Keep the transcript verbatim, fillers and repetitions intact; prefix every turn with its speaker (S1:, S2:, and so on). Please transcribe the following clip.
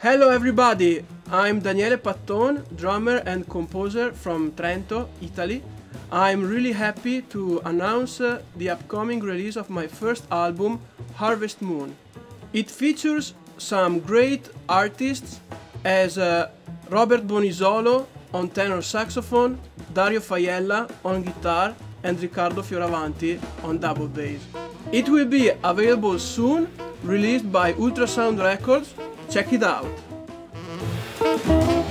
S1: Hello everybody, I'm Daniele Patton, drummer and composer from Trento, Italy. I'm really happy to announce uh, the upcoming release of my first album, Harvest Moon. It features some great artists as uh, Robert Bonisolo on tenor saxophone, Dario Faiella on guitar and Riccardo Fioravanti on double bass. It will be available soon, released by Ultrasound Records. Check it out!